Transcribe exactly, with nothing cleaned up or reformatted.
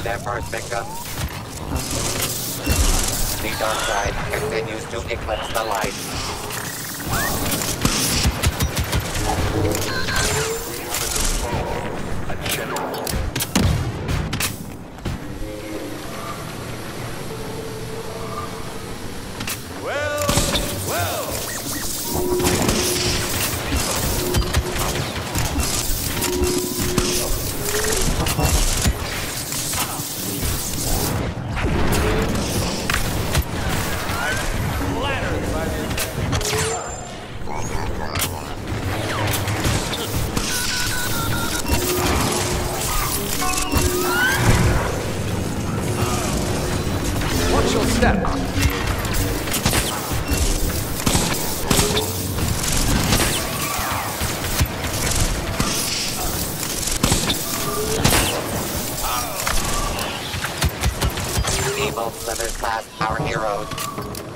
their first victim. The dark side continues to eclipse the light. A general. Well, well. Watch your step. Evil slithers past our heroes.